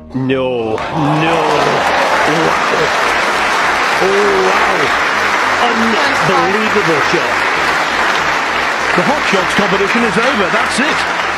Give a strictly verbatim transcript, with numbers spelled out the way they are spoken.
No, no. Wow. Oh, wow. Unbelievable shot. The hot shots competition is over, that's it.